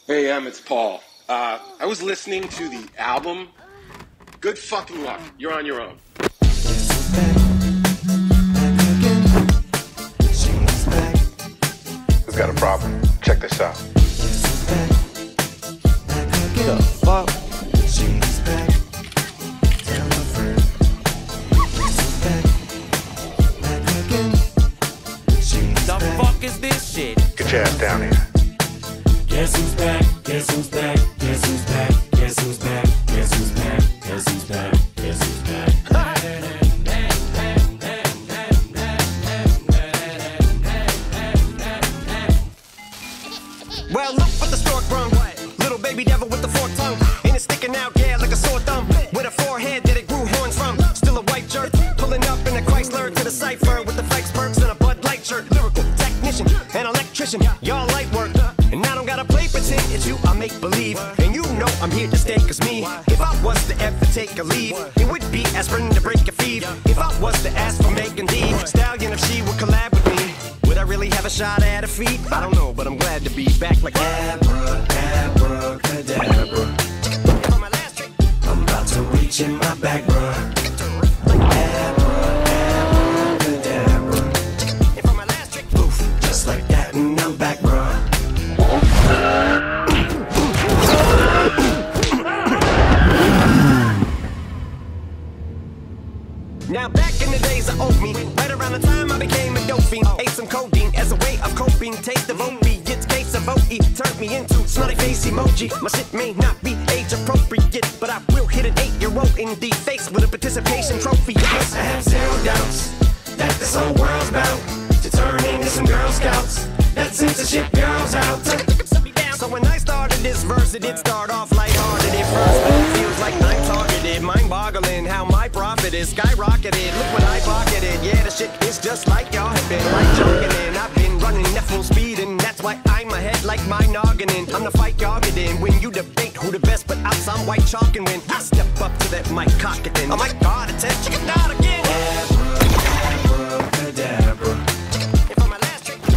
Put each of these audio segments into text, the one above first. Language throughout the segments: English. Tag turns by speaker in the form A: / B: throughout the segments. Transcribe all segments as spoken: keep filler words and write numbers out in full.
A: Hey, Em, it's Paul. Uh, I was listening to the album. Good fucking luck. You're on your own.
B: Who's got a problem? Check this out.
C: The fuck? The fuck is this shit?
B: Get your ass down here.
D: Guess who's back? Guess who's back? Guess who's back? Guess who's back? Guess who's back? Guess who's back? Guess who's back?
C: Well, look what the stork brung. Little baby devil with the forked tongue. And it's sticking out, yeah, like a sore thumb. With a forehead that it grew horns from. Still a white jerk. Pulling up in a Chrysler to the cipher with the Fikes perks and a Bud Light shirt. Lyrical technician, an electrician. Y'all light work. And I don't gotta play pretend, it's you I make believe. And you know I'm here to stay, cause me, if I was to ever take a leave, it would be aspirin to break a fever. If I was to ask for Megan Thee Stallion, if she would collab with me, would I really have a shot at a feat? I don't know, but I'm glad to be back like Abra, Abra, Cadabra. For my last trick,
D: I'm about to reach in my back, bruh.
C: Abra, Abra, Cadabra. And for my last trick,
D: Poof, just like that, and I'm back, bruh.
C: Now back in the days of old me, right around the time I became a dope fiend, ate some codeine as a way of coping. Taste of opiates, case of O E turned me into smiley face emoji. My shit may not be age appropriate, but I will hit an eight-year-old in the face with a participation trophy. Yes,
D: I have zero doubts that this whole world's bout to turn into some Girl Scouts that censorship girls out.
C: So when I started this verse, it did start off lighthearted at first, but it feels like I'm targeted. Mind-boggling how my profit is skyrocketed. Look what I pocketed. Yeah, the shit is just like y'all have been like jogging in. I've been running at full speed, and that's why I'm ahead like my noggin in. I'm the fight y'all get in when you debate who the best, but I'm some white chalk, and when I step up to that mic, cock it then. Oh my God, it's a chicken out again.
D: Abra, Cadabra.
C: And for my last trick,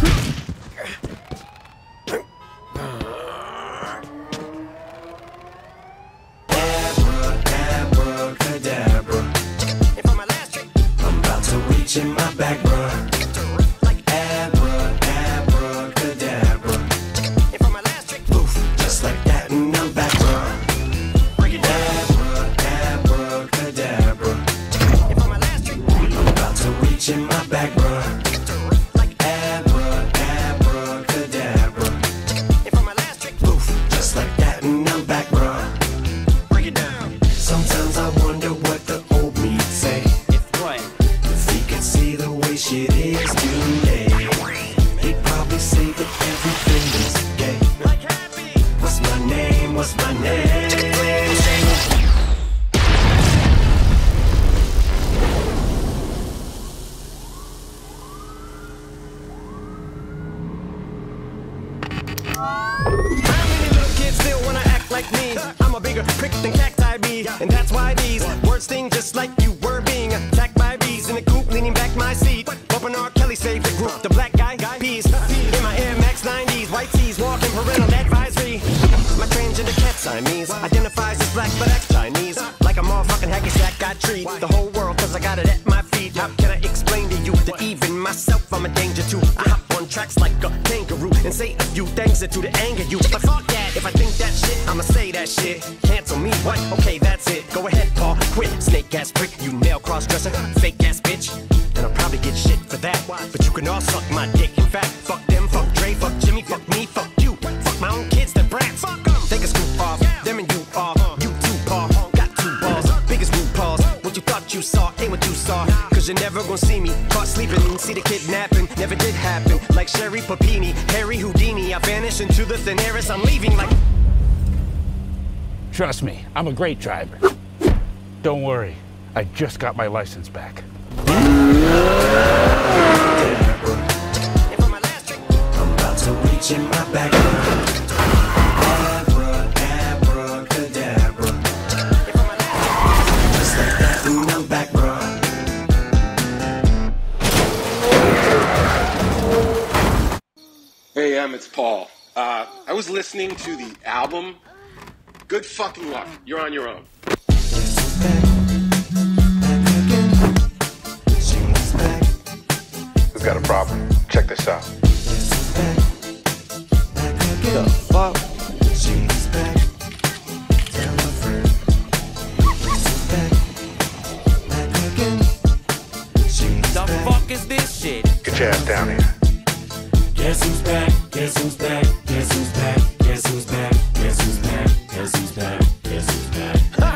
D: Abracadabra.
C: and for my last trick,
D: I'm about to reach in my back, bruh.
C: like
D: Abra, abracadabra.
C: and for my last trick,
D: Poof, just like that, and I'm back, bruh.
C: break it down.
D: Abra, abracadabra.
C: And for my last trick,
D: I'm about to reach in my back, bruh.
C: like
D: Abra, abracadabra.
C: and for my last trick,
D: Poof, just like that, and I'm back, bruh.
C: break it down.
D: Sometimes I wonder what the old me say.
C: If what?
D: If he could see the way shit is today, he'd probably say that everything is gay.
C: Like happy.
D: What's my name? What's my name?
C: How many little kids still wanna act like me? I'm a bigger prick than cacti be, and that's why these words sting just like you were being attacked by bees in the coop, leaning back my seat, bumping R. Kelly's favorite group, the Black Guy Peas. In my Air Max nineties, white tees, walking parental advisory. My transgender cat Siamese identifies as black but acts Chinese, like a motherfucking hacky sack. I treat the whole world 'cause I got it at my feet. How can I explain to you that even myself I'm a danger to? I hop on tracks like a kangaroo and say a few things that do to anger you. But fuck that, if I think that shit, I'ma say that shit. Cancel me, what? Okay, that's it. Go ahead, Paul, quit. Snake ass prick, you nail cross dresser, fake ass bitch. And I'll probably get shit for that. But you can all suck my dick. In fact, fuck them, fuck Dre, fuck Jimmy, fuck me, fuck you. Fuck my own kids, they're brats. Fuck them. Take a scoop off, them and you off. You too, Paul, got two balls. Biggest root paws. What you thought you saw ain't what you saw. Cause you're never gonna see me caught sleeping. See the kidnapping, never did happen. Like Sherry Papini, Harry Houdini. I vanish into the thin air as I'm leaving like.
E: Trust me, I'm a great driver. Don't worry, I just got my license back.
C: And for my last trick,
D: I'm about to reach in my back, bruh. Abra, abracadabra.
C: and for my last trick,
D: Just like that, and I'm back, bruh.
A: Hey, Em, it's Paul. Uh, I I was listening to the album Good Fucking Luck. You're on your own.
B: Who's got a problem? Check this out.
C: The fuck? She's back. Tell a friend. She's back. Back again. She's
F: The
C: back.
F: fuck is this shit?
B: Get your ass down here.
D: Guess who's back? Guess who's back? Guess who's back? Guess who's back? Guess who's back? Guess who's back? Guess who's back?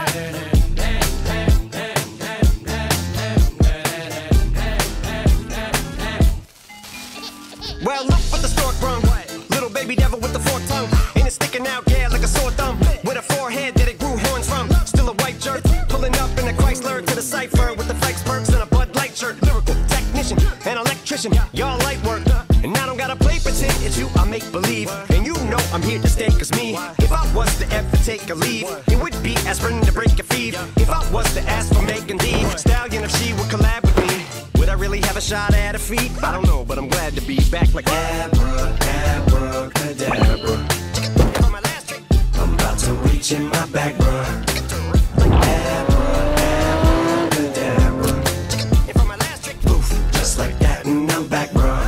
C: Well, look what the stork brung. Little baby devil with the forked tongue. And it's sticking out, yeah, like a sore thumb. With a forehead that it grew horns from. Still a white jerk. Pulling up in a Chrysler to the cipher with the Fikes perks and a Bud Light shirt. Lyrical technician, an electrician. Y'all light work. And I don't gotta play pretend. It's you I make believe. And you know I'm here to stay, cause me, if I was to ever take a leave, it would be aspirin to break a feed. If I was to ask for Megan D Stallion, if she would collab with me, would I really have a shot at her feet? I don't know, but I'm glad to be back like Abra, Abra, Cadabra. On my last trick, I'm about to reach in my back, bruh. Like Abra, Abra, Cadabra. And for my last trick, poof, just like that, and I'm back, bruh.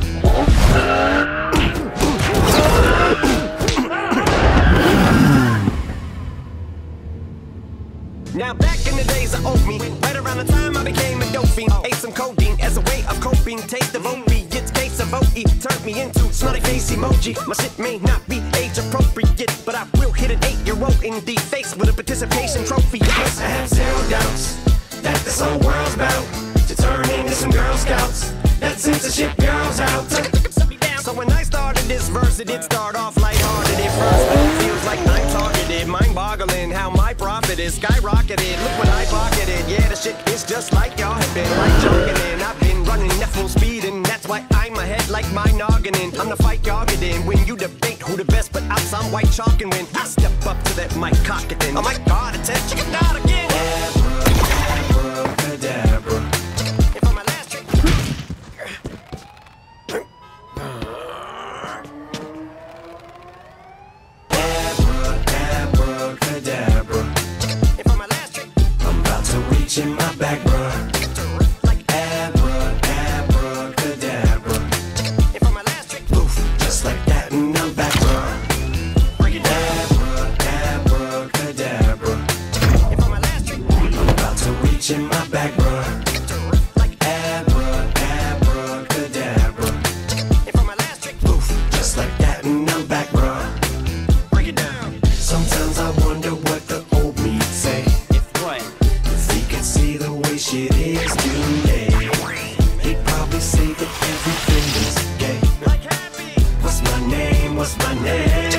C: Now back in the days of old me, right around the time I became a dope fiend, ate some codeine as a way of coping. Taste of opiates, case of O E turned me into smiley face emoji. My shit may not be age appropriate, but I will hit an eight-year-old in the face with a participation trophy. Yes, I have zero doubts that this whole world's about to turn into some Girl Scouts. That censorship girls out. So when I started this verse, it did start off lighthearted at first, but it feels like I'm targeted. Mind-boggling how my profit is skyrocketed. Look what I pocketed. Yeah, the shit is just like y'all have been like joking in. I've been running at full speed, and that's why I'm ahead like my noggin in. I'm the fight y'all get in when you debate who the best, but I'm some white chalk, and when I step up to that mic, cock it in. Oh my God, it's a chicken out again. Abra, Cadabra. And for my last trick, Cadabra. And for my last trick, I'm about to reach in my back, bruh. Like Abra, Abra, Cadabra. And for my last trick, poof, just like that, and I'm back, bruh. Break it down. Abra, Abra, Cadabra. And for my last trick, I'm about to reach in my back, bruh. Like Abra, Abra, Cadabra. And for my last trick, poof, just like that, and I'm back, bruh. Break it down. Sometimes I wonder what the old me'd say. If what? If he could see the way shit is today, he'd probably say that everything is gay. Like happy. What's my name? What's my name?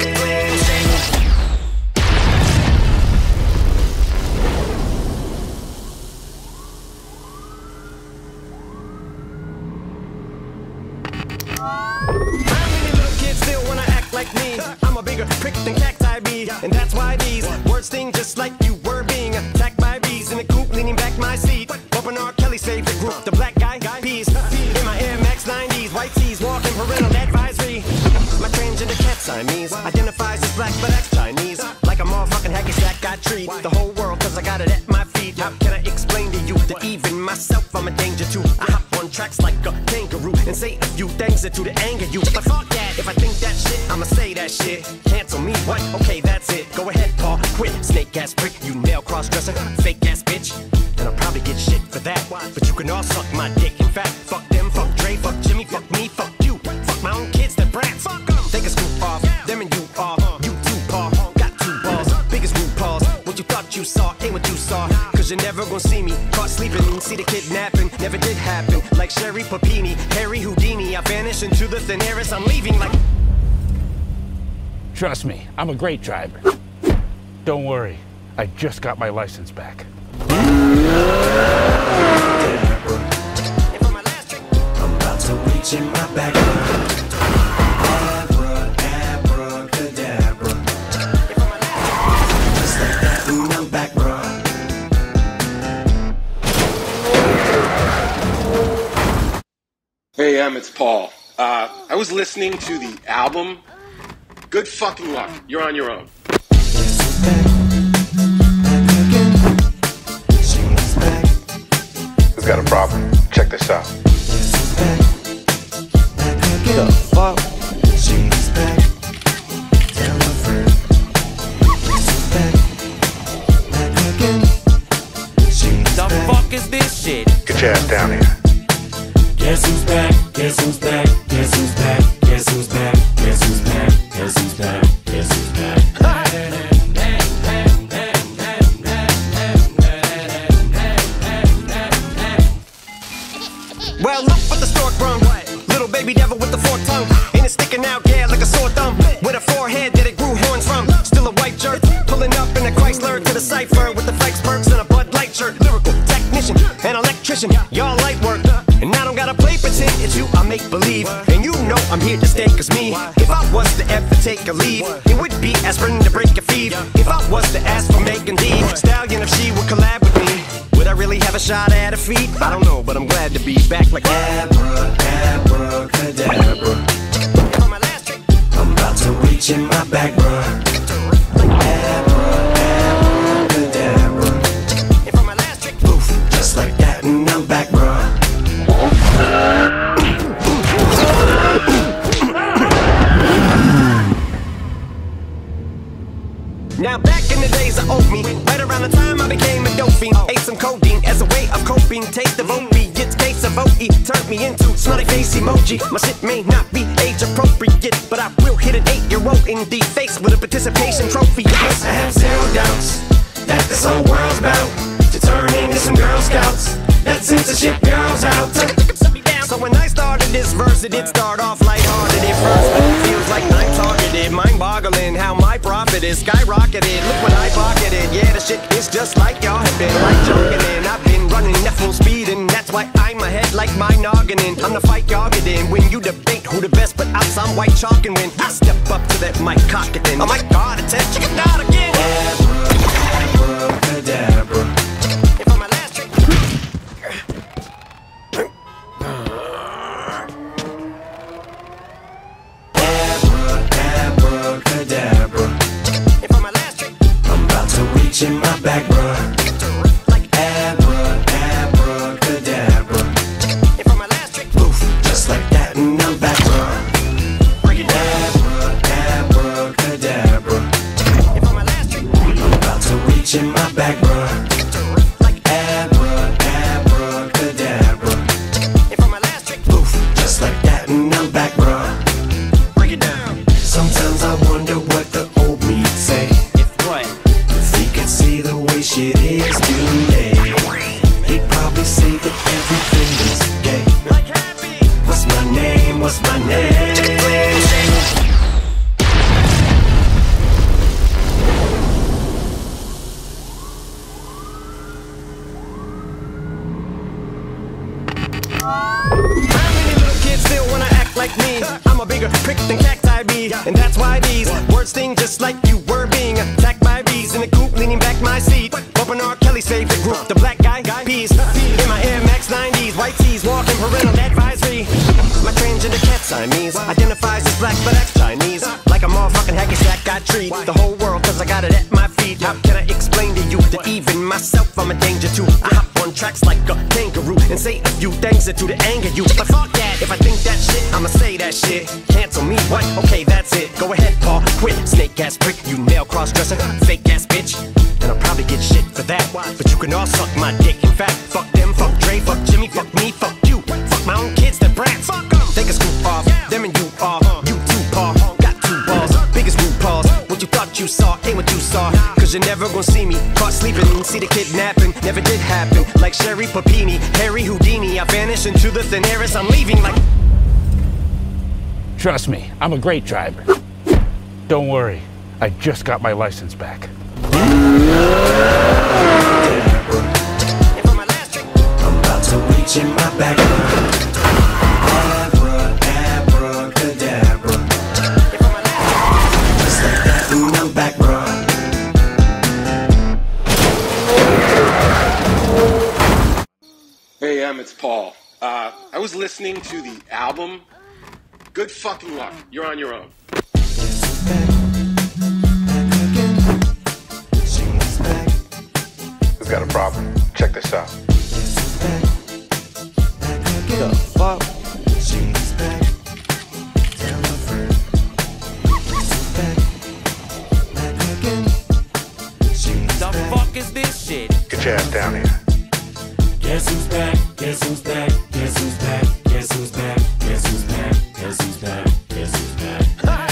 C: How many little kids still wanna act like me? I'm a bigger prick than cacti be, and that's why these words sting just like you were being attacked by bees in the coop, leaning back my seat, bumping R. Kelly's favorite group, the Black Guy Peas. In my Air Max nineties, white tees, walking parental advisory. My transgender cat Siamese identifies as black but acts Chinese, like a motherfucking hacky sack. I treat the whole world cause I got it at my feet. How can I explain to you that even myself I'm a danger to? I hop on tracks like a kangaroo and say a few things that to the anger you. But fuck that, if I think that shit, I'ma say that shit. Cancel me, what? Okay, that's it. Go ahead, Paul, quit. Snake ass prick, you nail cross-dresser, fake ass bitch. And I'll probably get shit for that. But you can all suck my dick. In fact, fuck them, fuck Dre, fuck Jimmy, fuck me, fuck you. Fuck my own kids, that brats. Fuck them. Take a scoop off, them and you off. You too, Paul, got two balls. Biggest root paws. What you thought you saw ain't what you saw. Cause you're never gonna see me caught sleeping. See the kidnapping, never did happen. Like Sherry Papini, Harry Houdini. I vanish into the thin air as I'm leaving like...
E: Trust me, I'm a great driver. Don't worry, I just got my license back.
C: And for my last trick, I'm about to reach in my back. Abra, Abra, Cadabra. And for my last trick, just like that, and I'm back, bro.
A: Hey, Em, it's Paul. Uh, I was listening to the album Good fucking luck. You're on your own.
B: Who's got a problem? Check this out.
C: The fuck? She's back. Tell her friend. She's back. Back again. She's
F: The
C: back.
F: fuck is this shit?
B: Get your ass down here.
D: Guess who's back? Guess who's back? Guess who's back? Guess who's back? Guess who's back? Guess who's back? Guess who's back?
C: Well, look what the stork brung. Little baby devil with the forked tongue. And it's sticking out, yeah, like a sore thumb. With a forehead that it grew horns from. Still a white jerk. Pulling up in a Chrysler to the cipher. With the Fikes perks and a Bud Light shirt. Lyrical technician, an electrician. Y'all light work. And I don't gotta play pretend. It's you I make believe. And you know I'm here to stay, cause me, if I was to ever take a leave, it would be aspirin to break a feed. If I was to ask for Megan D Stallion, if she would collab with me, would I really have a shot at a feat? I don't know, but I'm glad to be back like Abra, abracadabra. On my last trick, I'm about to reach in my back, bruh. Abra, abracadabra. And for my last trick, poof, just like that, and I'm back, bruh. Now back in the days of oat meat, right around the time I became a dope fiend, ate some codeine as a way of coping. Taste of opiates, case of O E turned me into smiley face emoji. My shit may not be age appropriate, but I will hit an eight-year-old in the face with a participation trophy. Yes, I have zero doubts that this whole world's about to turn into some Girl Scouts that censorship girls out. So when I started this verse, it did start off lighthearted at first, but it feels like I'm targeted, mind-boggling how my profit is skyrocketed. Look what I pocketed, yeah, the shit is just like y'all have been like joking in. I've been running at full speed, and that's why I'm ahead like my nogginin. I'm the fight y'all get in when you debate who the best, but I'm some white chalk, and when I step up to that mic, cock it then. Oh my God, it's a chicken out again. Abracadabra. And for my last trick. Abracadabra. And for my last trick, I'm about to reach in my back, bruh. Like Abra, abracadabra. And for my last trick, poof, just like that, and I'm back, bruh. Break it down. Abra, abracadabra. And for my last trick, I'm about to reach in my back, bruh. Like Abra, abracadabra. And for my last trick, poof, just like that, and I'm back, bruh. Break it down. Sometimes I wonder what the old me'd say
F: If what?
C: if he could see the way shit is today. He'd probably say that everything is gay. What's my name? What's my name? How many little kids still wanna act like me? I'm a bigger prick than cacti bee, and that's why these words sting just like you were being attacked by bees in the coop, leaning back my seat, bumping R. Kelly's favorite group, the Black Guy Peas. In my Air Max nineties, white tees, walking parental advisory. My transgender cat Siamese identifies as black but acts Chinese, like a motherfucking hacky sack. I treat the whole world cause I got it at my feet. How can I explain to you that even myself I'm a danger to? I hop on tracks like a kangaroo and say a few things that do to anger you. But fuck that, if I think that shit, I'ma say that shit. Cancel me, what? Okay, that's it. Go ahead, Paul, quit. Snake ass prick, you male cross-dresser, fake ass bitch. And I'll probably get shit for that, but you can all suck my dick. In fact, fuck them, fuck Dre, fuck Jimmy, fuck me, fuck you. Fuck my own kids, they're brats. Fuck them. They can scoop off, them and you are. You too, Paul, got two balls, biggest root paws. What you thought you saw ain't what you saw, cause you're never gonna see me caught sleeping. See the kidnapping, never did happen. Like Sherry Papini, Harry Houdini, I vanish into the thin air as I'm leaving like...
E: Trust me, I'm a great driver. Don't worry, I just got my license back.
C: And for my last trick, I'm about to reach in my back. Abra, abracadabra. And for my last trick, just like that, and I'm back, bruh.
A: Hey, Em, it's Paul. Uh, I was listening to the album. Good fucking luck. You're on your own.
B: We've got a problem. Check this out.
C: The fuck? The fuck is this shit?
B: Get your ass down here.
D: Guess who's back? Guess who's back? Guess who's back? Guess who's back? Guess who's back? Guess who's back? Guess who's back?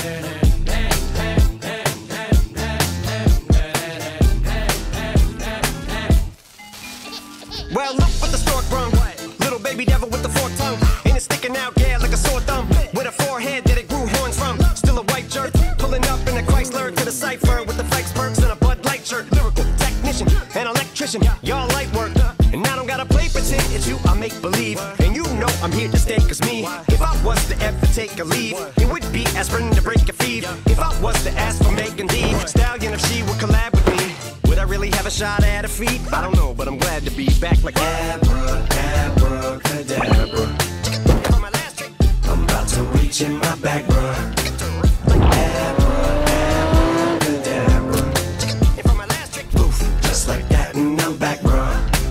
C: Well, look what the stork brung. Little baby devil with the forked tongue. And it's sticking out, yeah, like a sore thumb. With a forehead that it grew horns from. Still a white jerk. Pulling up in a Chrysler to the cipher with the Fikes perks and a Bud Light shirt. Lyrical technician, an electrician. Y'all light work. And I don't gotta play pretend. It's you I make believe. And you know I'm here to stay, cause me, if I was to ever take a leave, it would be aspirin to break a feed. If I was to ask for Megan D Stallion, if she would collab with me, would I really have a shot at a feat? I don't know, but I'm glad to be back like Abra, Abra, Cadabra. For my last trick, I'm about to reach in my back, bruh. Abra, Abra, Cadabra. And for my last trick, poof, just like that, and I'm back, bruh.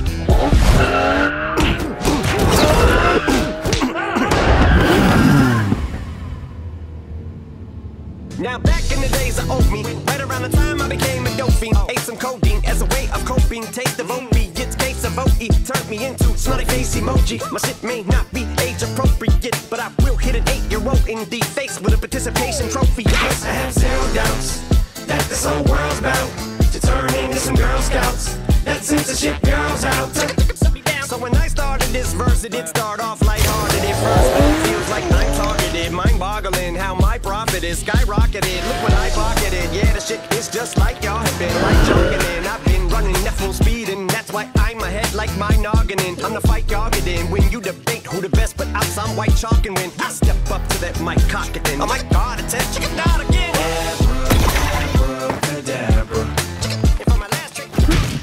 C: Now back in the days of old me, right around the time I became a dope fiend, ate some codeine as a way of coping. Taste of opiates, case of O E turned me into smiley face emoji. My shit may not be age appropriate, but I will hit an eight-year-old in the face with a participation trophy. Yes, I have zero doubts that this whole world's bout to turn into some Girl Scouts that censorship girls out. So when I started this verse, it did start off lighthearted at first, but it feels like I'm targeted, mind-boggling how my profit is skyrocketed. Look what I pocketed, yeah, the shit is just like y'all have been like jogging in. I've been running at full speed, and that's why I'm ahead like my noggin in. I'm the fight y'all get in when you debate who the best, but I'm some white chalk, and when I step up to that mic, cock it then. Oh my God, it's a chicken out again. Abra, Cadabra. And for my last trick,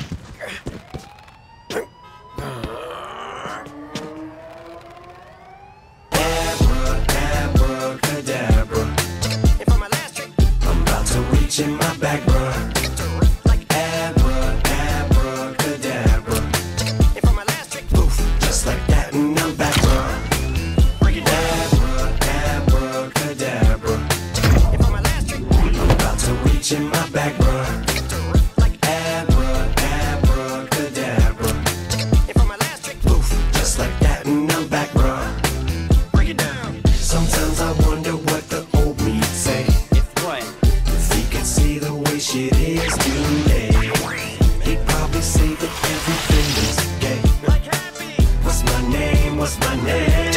C: in my back, bruh. Like Abra, Abra, Cadabra. And for my last trick, poof, just like that, and I'm back, bruh. Break it down. Abra, Abra, Cadabra. And for my last trick, I'm about to reach in my back, bruh. Like Abra, Abra, Cadabra. And for my last trick, poof, just like that, and I'm back, bruh. Break it down. Sometimes I wonder what the old me say. See the way shit is today, he'd probably say that everything is gay. What's my name? What's my name?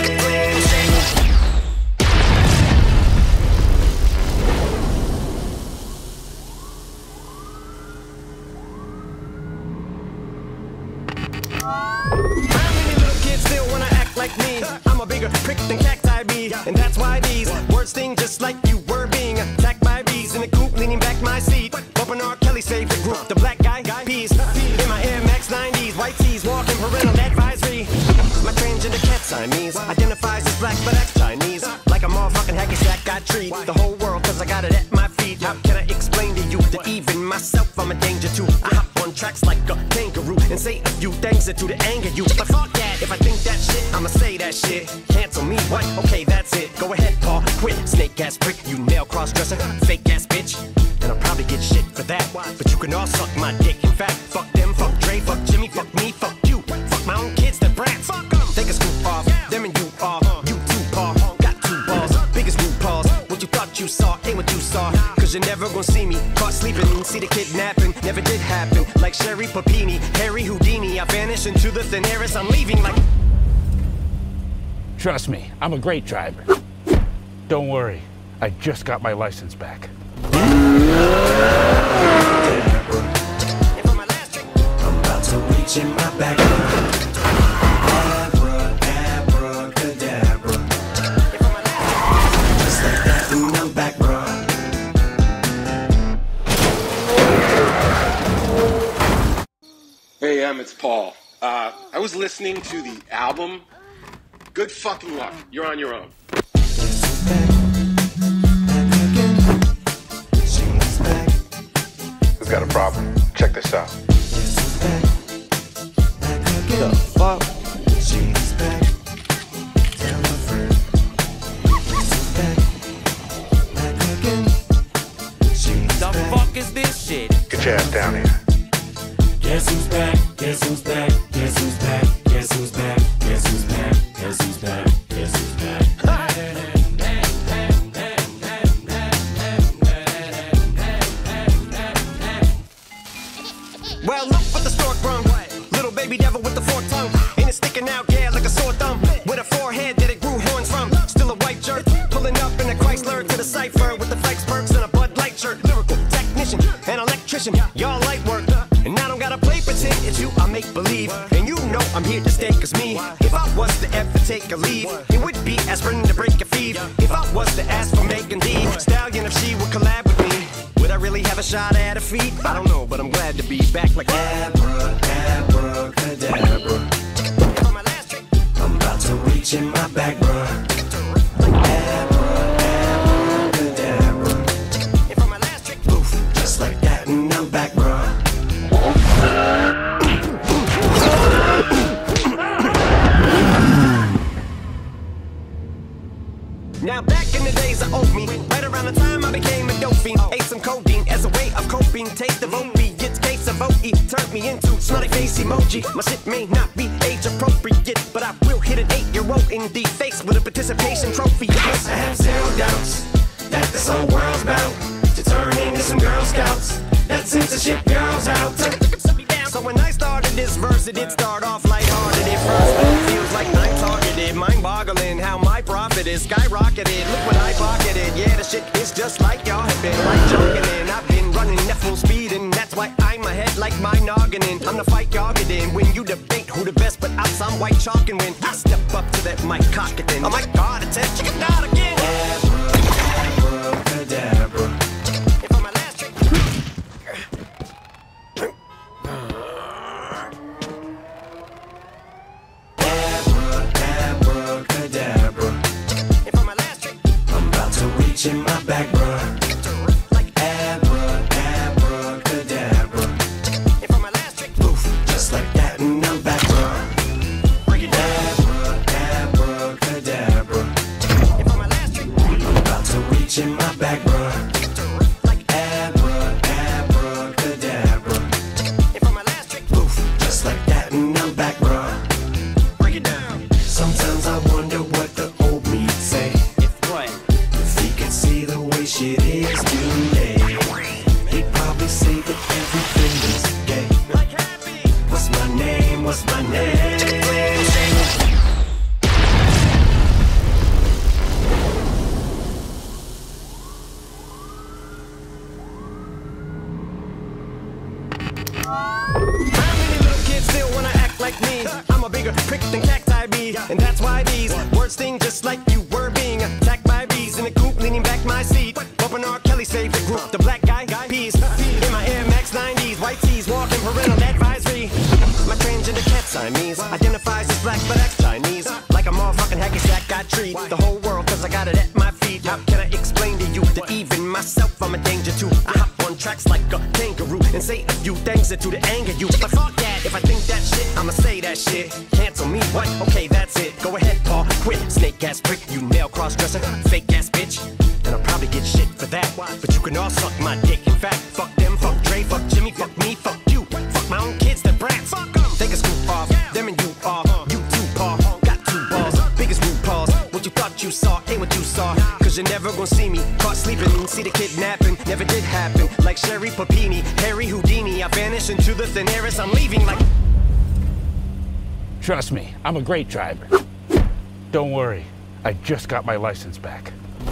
C: How many little kids still wanna act like me? I'm a bigger prick than cacti bee, and that's why these words sting just like you were being attacked by bees in the coop, leaning back my seat, bumping R. Kelly's favorite group, the Black Guy Peas. In my Air Max nineties, white tees, walking parental advisory. My transgender cat Siamese identifies as black but acts Chinese, like a motherfucking hacky sack. I treat the whole world cause I got it at my feet. How can I explain to you that even myself I'm a danger to? I hop on tracks like a kangaroo and say a few things that do to anger you, but fuck that, if I think that shit, I'ma say that shit. Cancel me, what? Okay, that's it. Go ahead, Paul, quit. Snake ass prick, you nail cross-dresser, fake ass bitch. And I'll probably get shit for that, but you can all suck my dick. In fact, fuck them, fuck Dre, fuck Jimmy, fuck me, fuck you. Fuck my own kids, the brats. Fuck them. Take a scoop off, them and you off. You two paw, got two balls, biggest root paws. What you thought you saw ain't what you saw, cause you're never gonna see me caught sleeping. See the kidnapping, never did happen. Like Sherry Papini, Harry Houdini, I vanish into the thin air as I'm leaving like...
E: Trust me, I'm a great driver. Don't worry, I just got my license back.
C: I'm about to reach in my back. Abra, Abra, Cadabra. Just like that, and I'm back, bro.
A: Hey, Em, it's Paul. Uh, I was listening to the album. Good fucking luck. You're on your own.
B: got a problem. Check this out.
C: The fuck? She's back. Tell a friend. She's back. Back again. She's
F: The
C: back.
F: fuck is this shit?
B: Get your ass down here.
D: Guess who's back? Guess who's back? Guess who's back? Guess who's back? Guess who's back? Guess who's back? Guess who's back?
C: Well, look what the stork brung. Little baby devil with the forked tongue. And it's sticking out, yeah, like a sore thumb. With a forehead that it grew horns from. Still a white jerk. Pulling up in a Chrysler to the cipher with the Fikes perks and a Bud Light shirt. Lyrical technician, an electrician. Y'all light work. And I don't gotta play pretend. It's you I make believe. And you know I'm here to stay, cause me, if I was to ever take a leave, it would be aspirin to break a feed. If I was to ask for Megan D Stallion, if she would collab with me, would I really have a shot at her feet? I don't know, but I'm glad to be back like Abra, Abra, Cadabra. On my last trick, I'm about to reach in my back, bruh. Like Abra, Abra, Cadabra. And for my last trick, poof, just like that, and I'm back, bruh. Now back in the days of old me, right around the time I became a dope fiend, ate some codeine as a way of coping. Taste of opiates, case of O E turned me into smiley face emoji. My shit may not be age appropriate, but I will hit an eight-year-old in the face with a participation trophy. Yes, I have zero doubts that this whole world's bound to turn into some Girl Scouts that censorship girls out. So when I started this verse, it did start off lighthearted at first, but it feels like I'm targeted, mind-boggling how my profit is skyrocketed. Look what I pocketed, yeah, the shit is just like y'all have been, like joking in. I've been running at full speed, and that's why I'm ahead like my noggin in. I'm the fight y'all get in when you debate who the best, but out some white chalk, and when I step up to that mic, cock it in. Oh my God, it's that chicken out again. Abra, Abra, Cadabra. And for my last trick, Abracadabra. And for my last trick, I'm about to reach in my back, bruh. Like Abra, Abracadabra. And for my last trick, poof, just like that, and I'm back, bruh. Break it down. Abra, Abracadabra. And for my last trick, I'm about to reach in my back, bruh. Like Abra, Abracadabra. And for my last trick, poof, just like that, and I'm back, bruh. Break it down. Sometimes I wonder what the old me'd say. If what? If he could see the way shit is today, he'd probably say that everything is gay. Like happy. What's my name? What's my name? How many little kids still wanna act like me? I'm a bigger prick than cacti be, and that's why these words sting just like you were being attacked by bees in the coop, leaning back my seat, bumping R. Kelly's favorite group, the Black Guy Peas. In my Air Max nineties, white tees, walking parental advisory. My transgender cat Siamese identifies as black but acts Chinese, like a motherfucking hacky sack. I treat the whole world cause I got it at my feet. How can I explain to you that even myself I'm a danger to? I hop on tracks like a kangaroo and say a few things that do to anger you. But fuck that, if I think that shit, I'ma say that shit. Cancel me, what? Okay, that's it. Go ahead, Paul, quit. Snake ass prick, you nail cross-dresser, fake ass bitch. And I'll probably get shit for that, but you can all suck my dick. In fact, fuck them, fuck Dre, fuck Jimmy, fuck me, fuck you. Fuck my own kids, they're brats. Fuck them. Take a scoop off, them and you off. You too, Paul, got two balls. Biggest root paws. What you thought you saw ain't what you saw. Cause you're never gonna see me caught sleeping. See the kidnapping, never did happen. Like Sherry Papini, Harry Houdini. I vanish into the thin air as I'm leaving like...
E: Trust me, I'm a great driver. Don't worry, I just got my license back.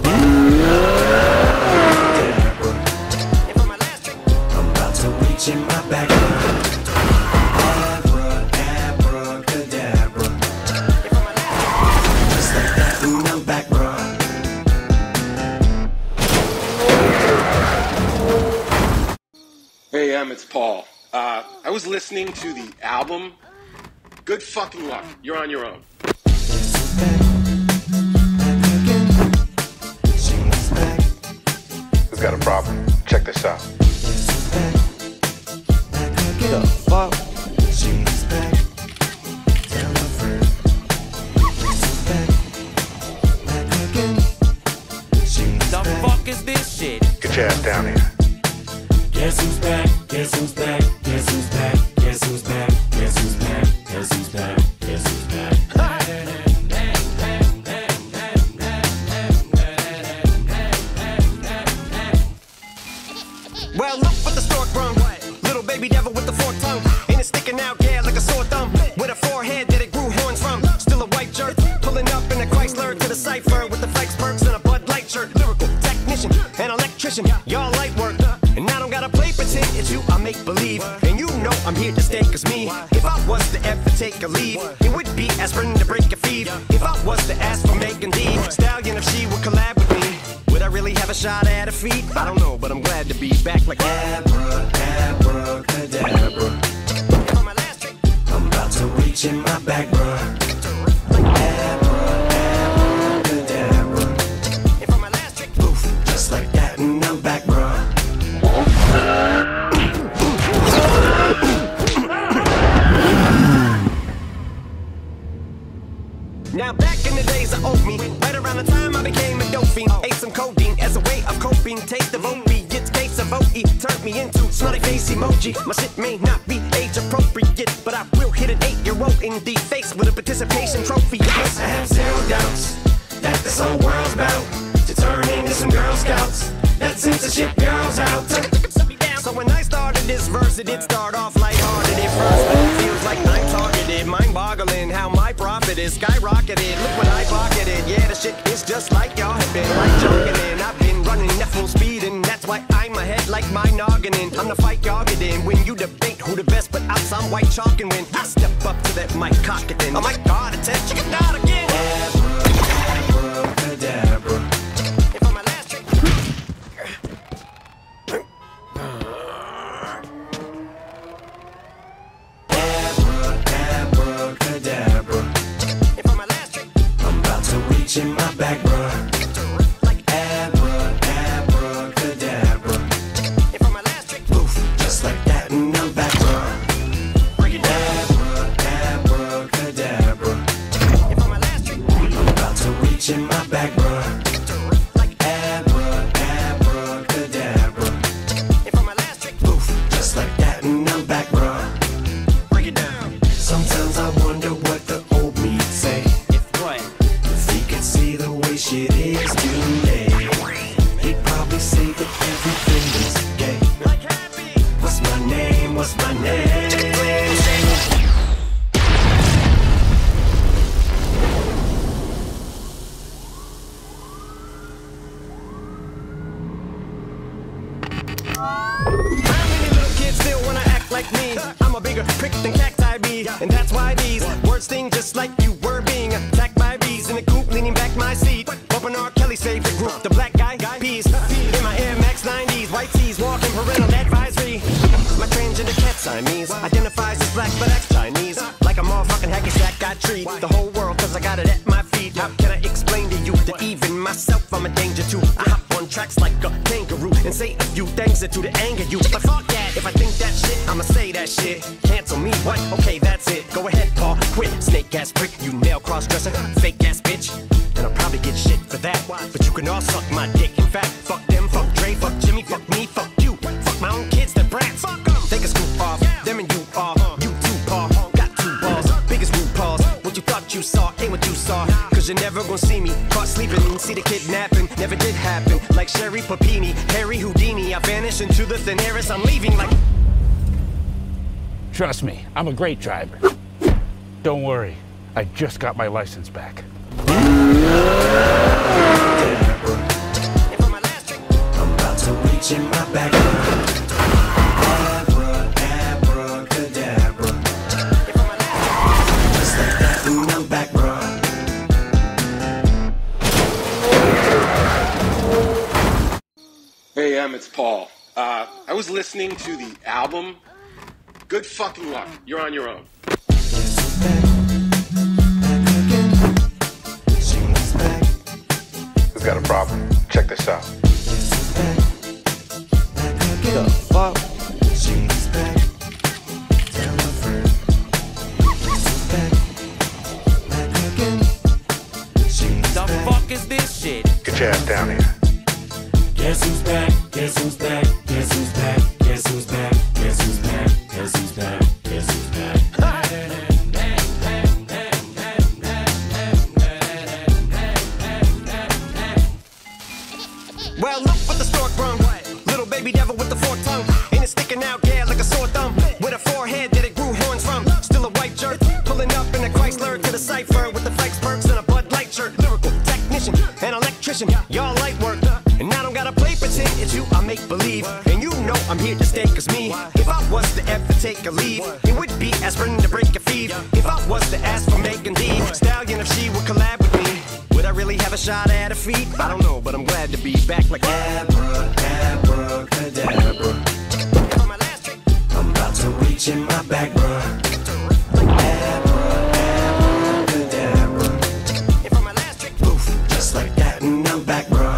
C: And for my last trick, I'm about to reach in my back. Abra, abracadabra. And for my last trick, just like that, and I'm back, bro.
A: Hey, Em, it's Paul. Uh, I was listening to the album. Good fucking luck. You're on your own.
B: Who's got a problem? Check this out.
D: Guess who's back? Guess who's back? Guess who's back? Guess who's back? Guess who's back? Guess who's back? Guess who's back?
C: Well, look what the stork brung. Little baby devil with the forked tongue. And it's sticking out, yeah, like a sore thumb. With a forehead that it grew horns from. Still a white jerk. Pulling up in a Chrysler to the cipher. With the flex perks and a Bud Light shirt. Lyrical technician and electrician. Y'all light work. And I don't gotta play pretend. It's you I make believe. And you know I'm here to stay. Cause me, if I was to ever take a leave, it would be aspirin to break a fever. If I was to ask for Megan D Stallion, if she would collab with me, would I really have a shot at her feet? I don't know, but I'm glad to be back like Abra, abracadabra. On my last trick, I'm about to reach in my back, bruh. Abra, abracadabra. And for my last trick, poof, just like that, and I'm back, bruh. Now back in the days of oat me, right around the time I became a dope fiend, ate some codeine as a way of coping. Taste of opiates, case of O E turned me into smiley face emoji. My shit may not be age appropriate, but I will hit an eight-year-old in the face with a participation trophy. Yes, I have zero doubts that this whole world's about to turn into some Girl Scouts that censorship girls out. So when I started this verse, it did start off lighthearted at first, but it feels like I'm targeted, mind-boggling how my profit is skyrocketed. Look what I pocketed, yeah, the shit is just like y'all have been like joking in. I've been running at full speed, and that's why I'm ahead like my nogginin. I'm the fight y'all get in when you debate who the best, but I'm some white chalk and win. I step up to that mic cock it then. Oh my God, it's a chicken out again. Abracadabra. And for my last trick. Abracadabra. And for my last trick, I'm about to reach in my back, bruh. Like Abra, abracadabra. And for my last trick, poof, just like that, and I'm back, bruh. Break it down. Abra, abracadabra. And for my last trick, I'm about to reach in my back, bruh. Like Abra, abracadabra. And for my last trick, poof, just like that, and I'm back, bruh. Break it down. Sometimes I wonder what the old me'd say. If what? If he could see the way shit is today, he'd probably say that everything is gay. Like happy. What's my name? What's my name? How many little kids still wanna act like me? I'm a bigger prick than cacti bee, and that's why these words sting just like you were being attacked by bees in the coop, leaning back my seat, bumping R. Kelly's favorite group, the Black Guy Peas. In my Air Max nineties, white tees, walking parental advisory. My transgender cat Siamese identifies as black but acts Chinese, like a motherfucking hacky sack. I treat the whole world cause I got it at my feet. How can I explain to you that even myself I'm a danger to? I hop on tracks like a kangaroo and say a few things that do to anger you. But fuck that, if I think that shit, I'ma say that shit. Cancel me, what? Okay, that's it. Go ahead, Paul, quit. Snake ass prick, you male cross-dresser, fake ass bitch. And I'll probably get shit for that. But you can all suck my dick. In fact, fuck them, fuck Dre, fuck Jimmy, fuck me, fuck you. Fuck my own kids, they're brats. Fuck them. They can scoop off, them and you are. You too, Paul, got two balls, biggest root paws. What you thought you saw ain't what you saw. Cause you're never gonna see me caught sleeping. See the kidnapping, never did happen. Like Sherry Papini, Harry Houdini, I vanish into the thin air as I'm leaving like...
E: Trust me, I'm a great driver. Don't worry, I just got my license back.
C: And for my last trick, I'm about to reach in my back. Abra, abracadabra. And for my last trick, just like that, and I'm back, bruh.
A: Hey, Em, it's Paul. Uh, I was listening to the album. Good fucking luck. You're on your own.
B: Who's got a problem? Check this out.
C: The fuck? She's back. Tell a friend. She's back. Back again. She's
F: The
C: back.
F: fuck is this shit?
B: Get your ass down here.
D: Guess who's back? Guess who's back? Guess who's back? Guess
C: forked tongue, and it's sticking out, yeah, like a sore thumb. With a forehead that it grew horns from. Still a white jerk, pulling up in a Chrysler to the cipher with the flex perks and a Bud Light shirt. Lyrical technician, an electrician, y'all light work. And I don't gotta play pretend, it's you I make believe. And you know I'm here to stay, cause me, if I was to ever take a leave, it would be aspirin to break a feed. If I was to ask for Megan D Stallion, if she would collab with me, would I really have a shot at a feat? I don't know, but I'm glad to be back like Abra, Abra, Cadabra. For my last trick, I'm about to reach in my back, bruh. Abra, Abra, Cadabra. And for my last trick, poof, just like that, and I'm back, bruh.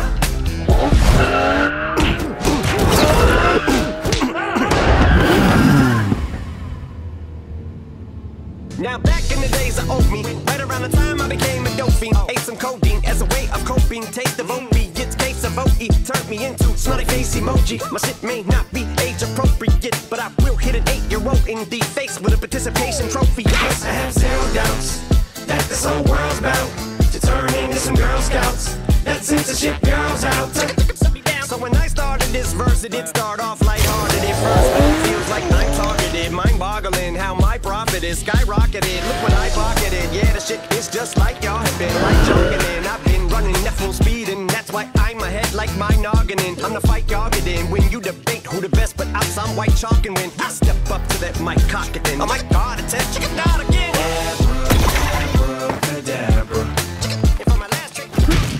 C: Now back in the days of old me, right around the time I became a dope fiend, ate some codeine as a way of coping. Taste of opiates, case of O E turned me into smiley face emoji. My shit may not be age appropriate, but I will hit an eight-year-old in the face with a participation trophy. Yes, I have zero doubts that this whole world's about to turn into some Girl Scouts that censorship girls out. So when I started this verse, it did start off lighthearted at first, but it feels like I'm targeted, mind-boggling how my profit is skyrocketed. Look what I pocketed, yeah, the shit is just like y'all have been like jogging in. I've been running at full speed, and that's why I'm ahead like my noggin in. I'm the fight y'all get in when you debate who the best, but I'm some white chalk, and when I step up to that mic, cock it then. Oh my God, it's a chicken out again. Abra, Cadabra. And for my last trick,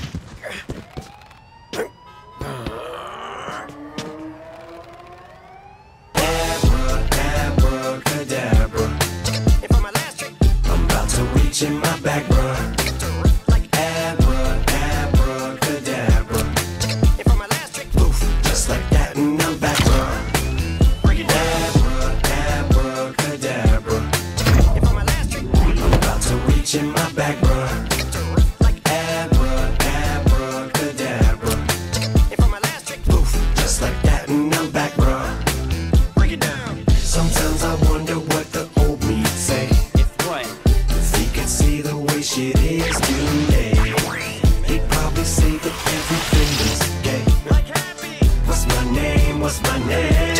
C: in my back, bruh. Like Abra, Abra, Cadabra. And for my last trick, poof, just like that, and I'm back, bruh. Break it down. Abra, Abra, Cadabra. And for my last trick, I'm about to reach in my back, bruh. Like Abra, Abra, Cadabra. And for my last trick, poof, just like that, and I'm back, bruh. Break it down. Sometimes I wonder what the old me say. See the way shit is today, he'd probably say that everything is gay. What's my name? What's my name?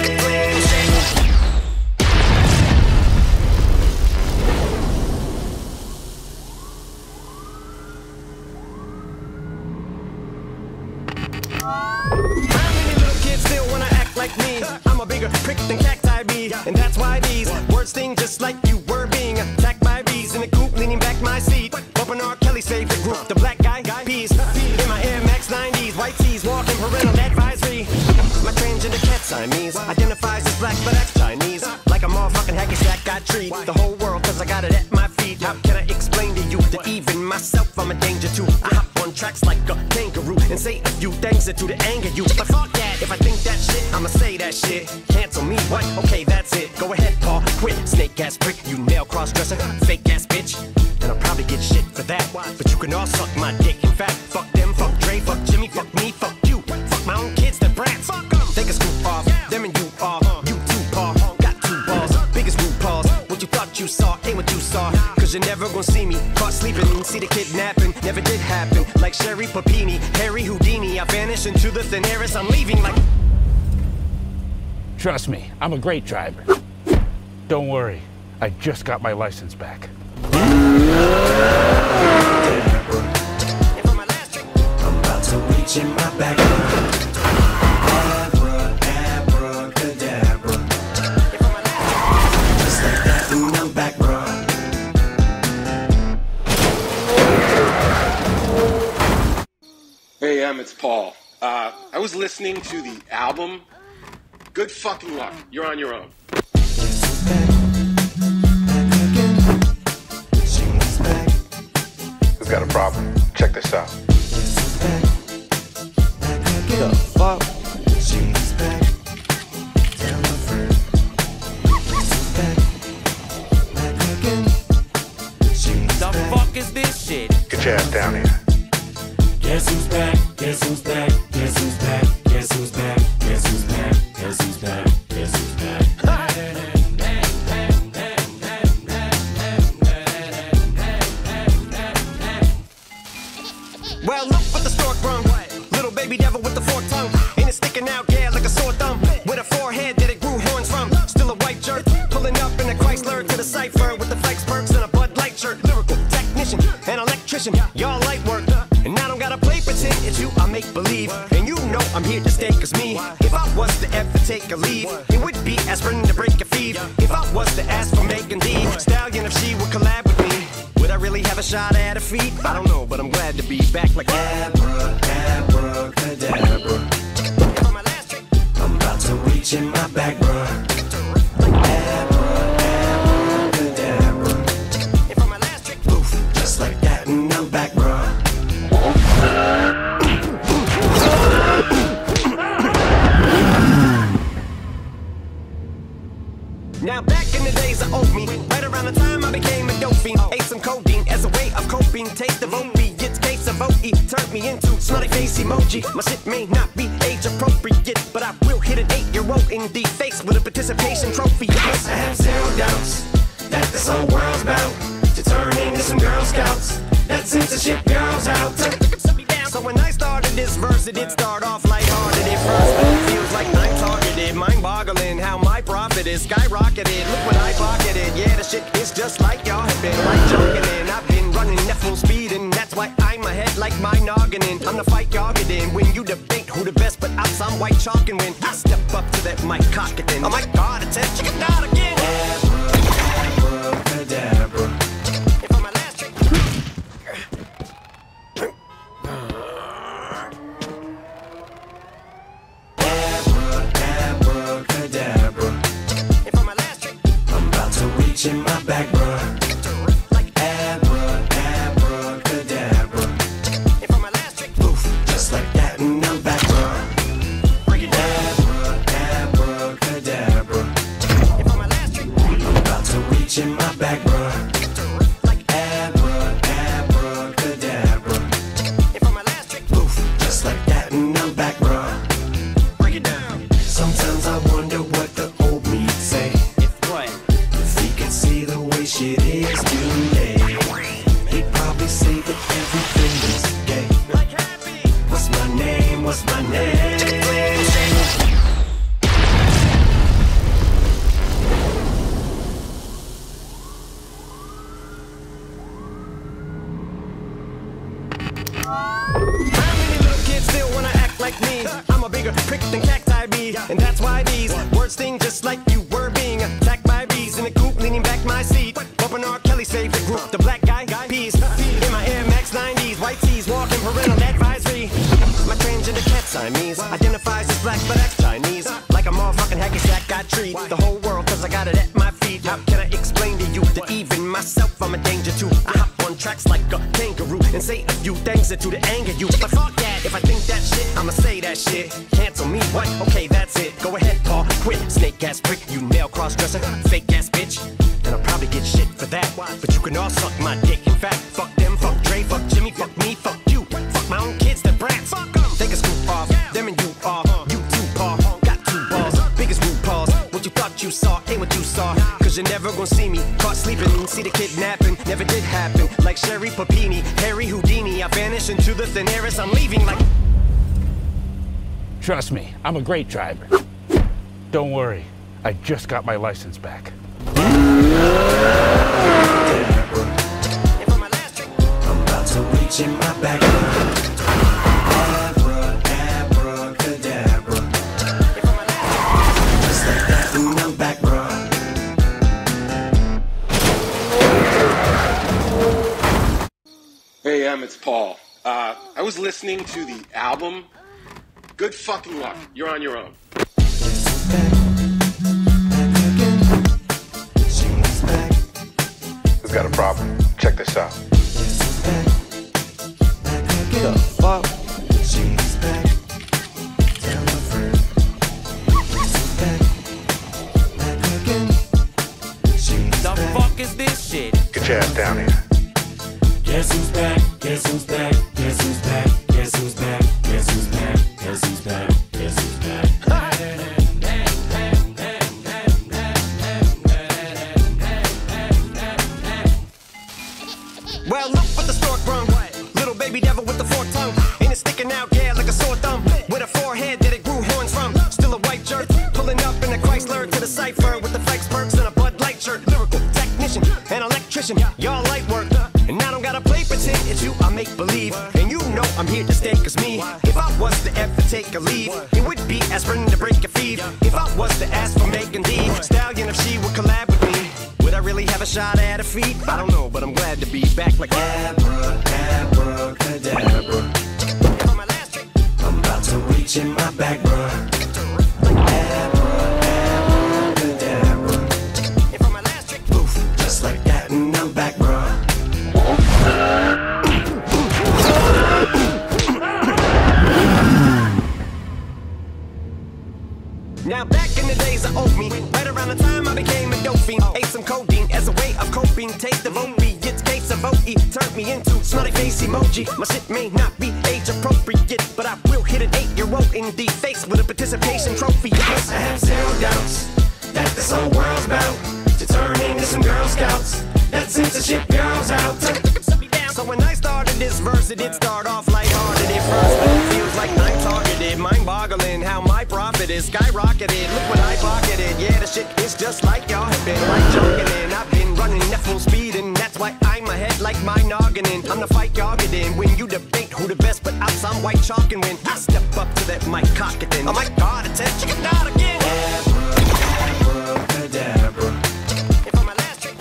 C: How many little kids still wanna act like me? I'm a bigger prick than cacti bee, and that's why these words sting just like you were being attacked by bees in the coop, leaning back my seat, bumping R. Kelly's favorite group, the Black Guy Peas. In my Air Max nineties, white tees, walking parental advisory. My transgender cat Siamese identifies as black, but acts Chinese. Like a motherfucking hacky sack, I treat the whole world cause I got it at my feet. How can I explain to you that even myself I'm a danger to? I hop on tracks like a kangaroo and say a few things that do to anger you. But fuck that, if I think that shit, I'ma say that shit. Cancel me, what? Okay, that's it. Go ahead, Paul, quit. Snake ass prick, you nail cross-dresser, fake ass bitch. And I'll probably get shit for that. But you can all suck my dick. In fact, fuck them, fuck Dre, fuck Jimmy, fuck me, fuck you. Fuck my own kids, the brats. Fuck them. They can scoop off, them and you off. You two paw, got two balls, biggest root paws. What you thought you saw ain't what you saw. Cause you're never gonna see me caught sleeping. See the kidnapping, never did happen. Like Sherry Papini, Harry Houdini. I vanish into the thin air as I'm leaving like...
E: Trust me, I'm a great driver. Don't worry, I just got my license back.
C: And for my last trick, I'm about to reach in my back. Abra, Abra, Cadabra. And for my last trick, just like that, and I'm back, bruh.
A: Hey, Em, it's Paul. Uh, I was listening to the album. Good fucking luck. You're on your own.
B: Who's got a problem? Check this out.
C: The fuck? She's back. Tell a friend. She's back. Back again. She's
F: The
C: back.
F: fuck is this shit?
B: Get your ass down here.
D: Guess who's back? Guess who's back? Guess who's back? Guess who's back? Guess who's back? Guess who's back? Guess who's back?
C: Well, look what the stork brung. Little baby devil with the forked tongue. In his election. Y'all light work, and I don't gotta play pretend. It's you I make believe, and you know I'm here to stay. Cause me, if I was to ever take a leave, it would be aspirin to break a feed. If I was to ask for Megan D Stallion, if she would collab with me, would I really have a shot at her feet? I don't know, but I'm glad to be back like Abra, Abra, Cadabra. I'm about to reach in my back, bruh. Like Abra, Abra, Cadabra. If I'm my last trick, poof, just like that, and I'm back, bruh. Now back in the days of old me, right around the time I became a dope fiend, ate some codeine as a way of coping. Taste of opiates, case of O E turned me into smiley face emoji. My shit may not be age appropriate, but I will hit an eight-year-old in the face with a participation trophy. Yes, I have zero doubts that this whole world's bound to turn into some Girl Scouts that censorship girls out. So when I started this verse, it did start off lighthearted at first, but it feels like I'm targeted, mind-boggling how my profit is skyrocketed. Look what I pocketed, yeah, the shit is just like y'all have been like joking in. I've been running at full speed, and that's why I'm ahead like my noggin in. I'm the fight y'all get in when you debate who the best, but I'm some white chalk, and when I step up to that mic, cock it in. Oh my God, it's that chicken out again. Abra, Abra, Cadabra. If I'm my last trick. In my back, bruh. Like Abra, Abra, Cadabra. If I'm my last trick, poof, just like that, and I'm back, bruh. Break it down. Abra, Abra, Cadabra. If I'm my last trick, I'm about to reach in my back, bruh. Like Abra, Abra, Cadabra. If I'm my last trick, poof, just like that, and I'm back, bruh. Break it down. Sometimes I wonder what the old me'd say. See the way shit is today, he'd probably say that everything is gay. What's my name? What's my name? How many little kids still wanna act like me? I'm a bigger prick than cacti be, and that's why these words sting just like you were being attacked by bees in the coop, leaning back my seat, bumping R. Kelly's favorite group, the Black Guy Peas. In my Air Max nineties, white tees, walking parental advisory. My transgender cat Siamese identifies as black but acts Chinese, like a motherfucking hacky sack. I treat the whole world cause I got it at my feet. How can I explain to you that even myself I'm a danger to? I hop on tracks like a kangaroo and say a few things that do to anger you. But fuck that, if I think that shit, I'ma say that shit. Cancel me, what? Okay, that's it. Go ahead, Paul, quit. Snake ass prick, you male cross-dresser, fake ass bitch. And I'll probably get shit for that, but you can all suck my dick. In fact, fuck them, fuck Dre, fuck Jimmy, fuck me, fuck you. Fuck my own kids, they're brats. Fuck them. Take a scoop off, them and you off. You too, Paul, got two balls. Biggest root balls. What you thought you saw ain't what you saw. Cause you're never gonna see me caught sleeping. See the kidnapping, never did happen. Like Sherry Papini, Harry Houdini. I vanish into the thin air as I'm leaving like...
E: Trust me, I'm a great driver. Don't worry, I just got my license back.
C: If I'm my last trick, I'm about to reach in my back. Abra, Abra, Cadabra. If I'm my last trick, just like that, and I'm back, bro.
A: Hey, Em, it's Paul. Uh, I was listening to the album. Good fucking luck. You're on your own.
B: Who's got a problem? Check this out.
C: The fuck? She's back. Tell a friend. She's back. Back again. She's the back. Fuck is this shit?
B: Get your ass down here.
D: Guess who's back? Guess who's back? Guess who's back? Guess who's back? Guess who's back? Guess who's back? Guess who's back?
C: Well, look what the stork brung. Little baby devil with the forked tongue. Ain't it sticking out, yeah, like a sore thumb. With a forehead that it grew horns from. Still a white jerk. Pulling up in a Chrysler to the cipher with the flex perks and a Bud Light shirt. Lyrical technician and electrician. Y'all light work. And I don't gotta play pretend. pretend it's you, I make believe. And you know I'm here to stay, cause me, if I was to ever take a leave, it would be aspirin to break a feed. If I was to ask for Megan D Stallion, if she would collab with me, would I really have a shot at her feet? I don't know, but I'm glad to be back like Abra, Abra, Cadabra. On my last trick, I'm about to reach in my back, bruh. Abra, Abra, Cadabra. And for my last trick, poof, just like that, and I'm back, bruh. Now back in the days of oatmeal, right around the time I became a dope fiend, ate some codeine as a way of coping. Taste of opiates, case of O E turned me into smiley face emoji. My shit may not be age appropriate, but I will hit an eight-year-old in the face with a participation trophy. Yes, I have zero doubts that this whole world's about to turn into some Girl Scouts that censorship girls out. So when I started this verse, it did start off lighthearted at first, but it feels like I'm targeted, mind-boggling how my profit is skyrocketed. Look what I pocketed, yeah, the shit is just like y'all have been like joking in. I've been running at full speed, and that's why I'm ahead like my nogginin. I'm the fight y'all get in when you debate who the best, but I'm some white chalk, and when I step up to that mic, cock it then. Oh my God, it's that chicken out again. Abra, Cadabra. And for my last trick,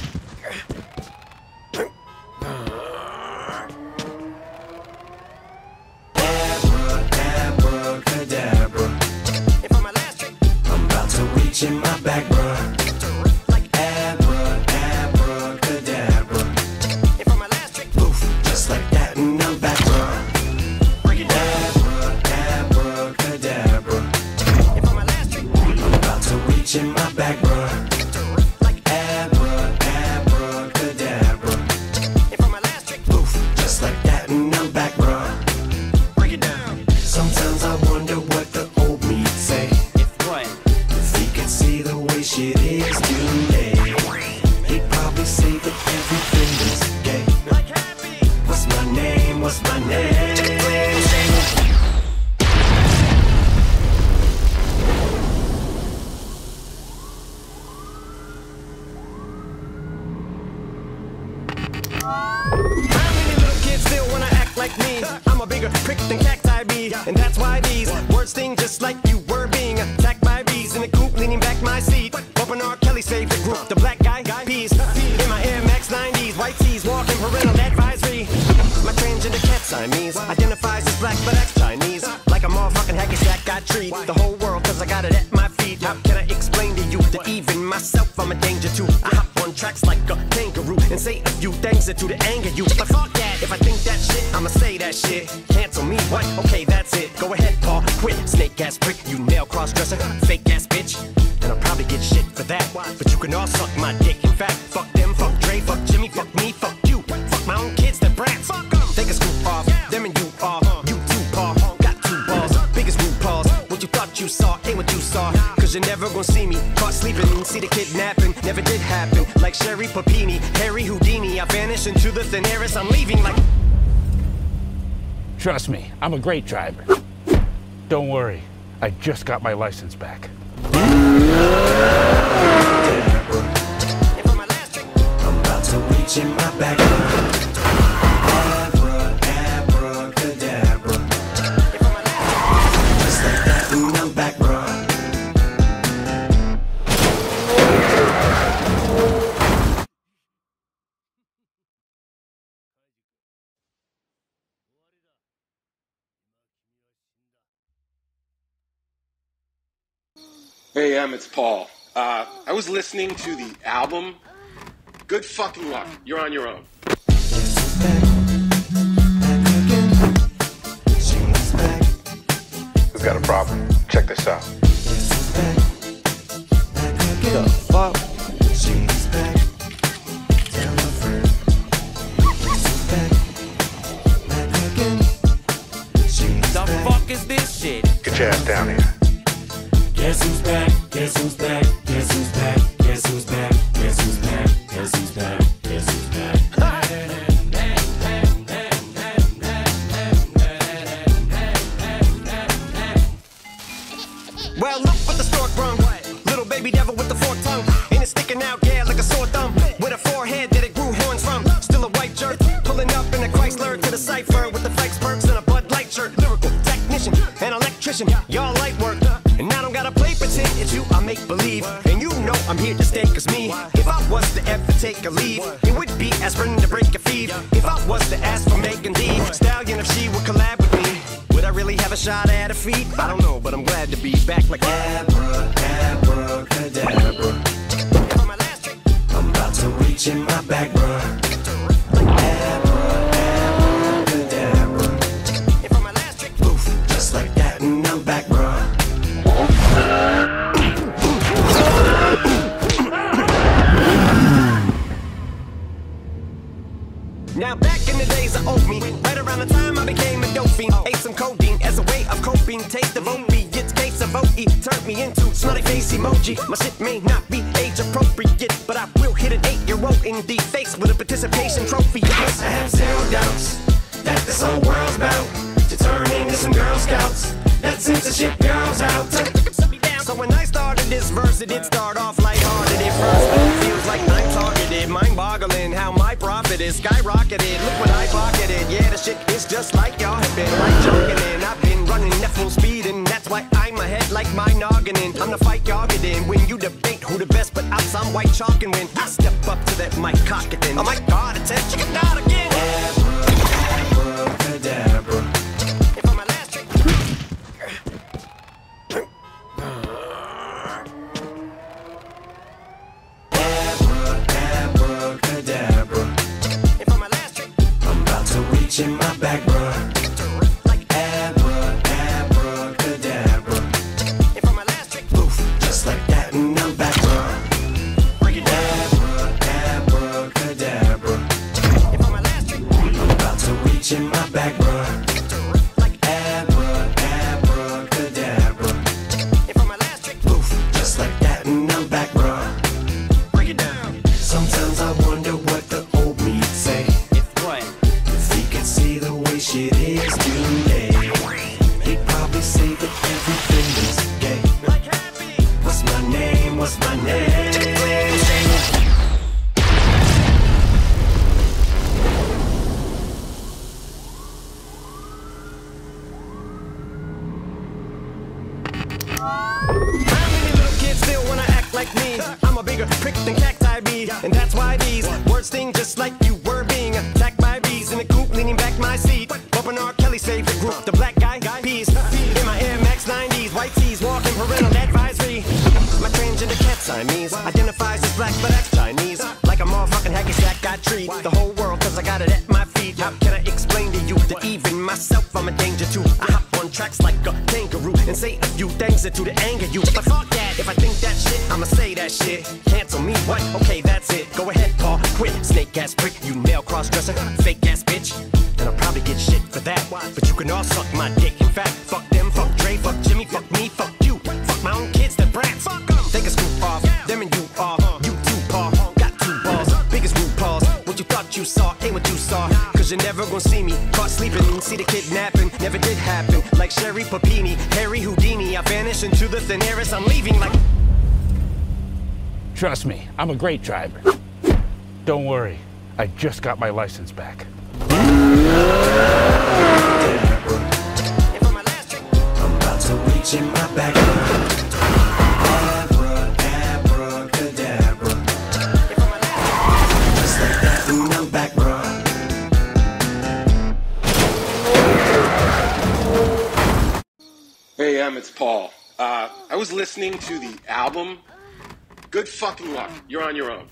C: Cadabra. And for my last trick, I'm about to reach in my back, bruh. Like Abra, Abra, Cadabra. And for my last trick, poof, just like that, and I'm back, bruh. Break it down. Abra, Abra, Cadabra. And for my last trick, I'm about to reach in my back, bruh. Like Abra, Abra, Cadabra. And for my last trick, poof, just like that, and I'm back, bruh. Break it down. Sometimes I wonder what the old me'd say. If what? If he could see the way shit is today, he'd probably say that everything is gay. Like happy. What's my name? What's my name? How many little kids still wanna act like me? I'm a bigger prick than cacti bee, and that's why these words sting just like you were being attacked by bees in the coop, leaning back my seat, bumping R. Kelly's favorite group, the Black Guy Peas. In my Air Max nineties, white tees, walking parental advisory. My transgender cat Siamese identifies as black but acts Chinese. Like a motherfucking hacky sack, I treat the whole world cause I got it at my feet. How can I explain to you that even myself I'm a danger to? I hop on tracks like a kangaroo and say a few things that to the anger you. But fuck that, if I think that shit, I'ma say that shit. Cancel me, what? Okay, that's it. Go ahead, Paul, quit. Snake ass prick, you nail cross-dresser, fake ass bitch. And I'll probably get shit for that. But you can all suck my dick. In fact, fuck them, fuck Dre, fuck Jimmy, fuck me, fuck you. Fuck my own kids, they're brats. Fuck them. They can scoop off, them and you off. You too, Paul, got two balls, biggest root paws. What you thought you saw ain't what you saw. Cause you're never gonna see me caught sleeping. See the kidnapping, never did happen. Like Sherry Papini, Harry Houdini, I vanish into the thin air as I'm leaving like...
E: Trust me, I'm a great driver. Don't worry, I just got my license back.
C: I'm about to reach in my back. Abra, Abra, Cadabra. Just like that, and I'm back, bro.
A: Hey, Em, it's Paul. Uh, I was listening to the album. Good fucking luck. You're on your own.
B: Who's got a problem? Check this out.
C: The fuck? She's back. Tell a friend. She's back. Back again. She's
F: The
C: back.
F: fuck is this shit?
B: Get your ass down here.
D: Guess who's back? Guess who's back? Guess who's back? Guess who's back? Guess who's back? Guess who's back? Guess who's back?
C: Well, look what the stork brung. Little baby devil with the forked tongue. And it's sticking out, yeah, like a sore thumb. With a forehead that it grew horns from. Still a white jerk, pulling up in leave. And you know I'm here to stay, cause me, if I was to ever take a leave, it would be aspirin to break a feed. If I was to ask for Megan Thee Stallion, if she would collab with me, would I really have a shot at a feat? I don't know, but I'm glad to be back like Abra, Abra, Cadabra. On my last trick, I'm about to reach in my back, bruh. Like Abra, Abra, Cadabra. If on my last trick, poof, just like that, and I'm back, bruh. Now back in the days of old me, right around the time I became a dope fiend, ate some codeine as a way of coping. Taste of opiates, case of O E turned me into smiley face emoji. My shit may not be age appropriate, but I will hit an eight-year-old in the face with a participation trophy. Yes, I have zero doubts that this whole world's bout to turn into some Girl Scouts. That censorship girls out. So when I started this verse, it did start off lighthearted at first, but it feels like I'm targeted, mind-boggling how my profit is skyrocketed. Look what I pocketed, yeah, the shit is just like y'all have been like joking in. I've been running at full speed, and that's why I'm ahead like my noggin in. I'm the fight y'all get in when you debate who the best, but I'm some white chalk, and when I step up to that mic, cock it in. Oh my God, it's that chicken out again. Abra, Abra, Cadabra. If I'm my last trick. In my back, bruh. Like Abra, Abra, Cadabra. If on my last trick, poof, just like that, and I'm back, bruh. Break it down. Abra, Abra, Cadabra. If on my last trick, I'm about to reach in my back, bruh. Like Abra, Abra, Cadabra. If on my last trick, poof, just like that, and I'm back, bruh. Break it down. Sometimes I wonder what the old me'd say. See the way shit is today, he'd probably say that everything is gay. What's my name? What's my name? How many little kids still wanna act like me? I'm a bigger prick than cacti be, and that's why these words sting just like you were being attacked by bees in the coop, leaning back my seat, bumping R. Kelly's favorite group, the Black Guy Peas. In my Air Max nineties, white tees, walking parental advisory. My transgender cat Siamese identifies as black but acts Chinese, like a motherfucking hacky sack. I treat the whole world cause I got it at my feet. How can I explain to you that even myself I'm a danger to? I hop on tracks like a kangaroo and say a few things that to the anger you. But fuck that, if I think that shit, I'ma say that shit. Cancel me, what? Okay, that's it. Go ahead, Paul, quit. Snake ass prick, you male cross-dresser, fake ass bitch. And I'll probably get shit for that, but you can all suck my dick. In fact, fuck them, fuck Dre, fuck Jimmy, fuck me, fuck you. Fuck my own kids, they're brats. Fuck them. Take a scoop off, them and you off. You too, Paul, got two balls. Biggest root balls. What you thought you saw ain't what you saw. Cause you're never gonna see me caught sleeping. See the kidnapping, never did happen. Like Sherry Papini, Harry Houdini. I vanish into the thin air as I'm leaving like...
E: Trust me, I'm a great driver. Don't worry, I just got my license back.
C: If on my last trick, I'm about to reach in my back. Abra, Abra, Cadabra. If on my last trick, just like that, and I'm back, bro.
A: Hey, Em, it's Paul. Uh, I was listening to the album. Good fucking luck. You're on your own.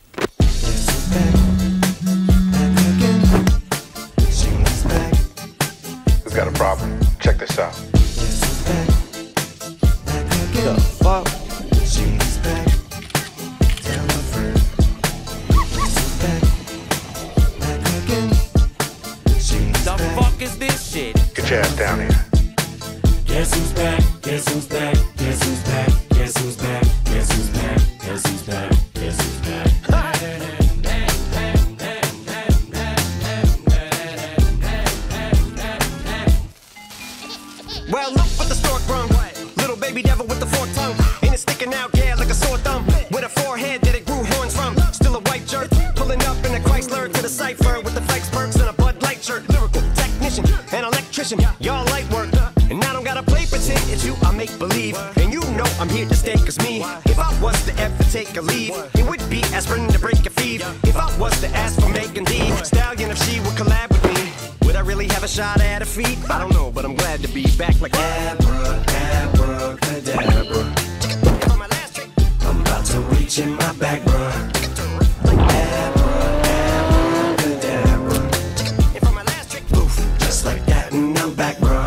B: Who's got a problem? Check this out.
C: The fuck? She's back. Tell a friend. She's back. Back again. She's
F: The
C: back.
F: fuck is this shit?
B: Get your ass down here.
D: Guess who's back? Guess who's back? Guess who's back? Guess who's back? Guess who's back? Guess who's back? Guess who's back?
C: Well, look what the stork brung. Little baby devil with the forked tongue. And it's sticking out, yeah, like a sore thumb. With a forehead that it grew horns from. Still a white jerk. Pulling up in a Chrysler to the cipher with the flex perks and a Bud Light shirt. Lyrical technician and electrician. Y'all light work. And I don't gotta play pretend. It's you I make believe. And you know I'm here to stay, cause me, if I was to ever take a leave, it would be aspirin to break a feed. If I was to ask for Megan Thee Stallion, if she would collab with me, would I really have a shot at a feat? I don't know, but I'm glad to be back like Abra, Abra, Cadabra. On my last trick, I'm about to reach in my back, bruh. Abra, Abra, Cadabra. If on my last trick, poof, just like that, and I'm back, bruh.